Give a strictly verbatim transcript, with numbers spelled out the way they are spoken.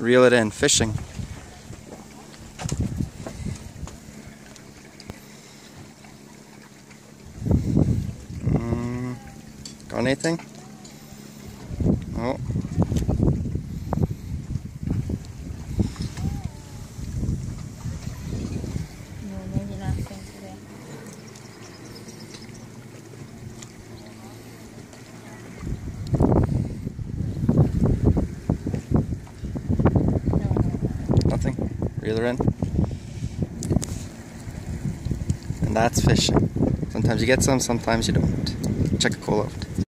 reel it in, fishing. Mm, got anything? Oh. No, maybe nothing today. Nothing. Reel her in. And that's fishing. Sometimes you get some, sometimes you don't. Checkacola out.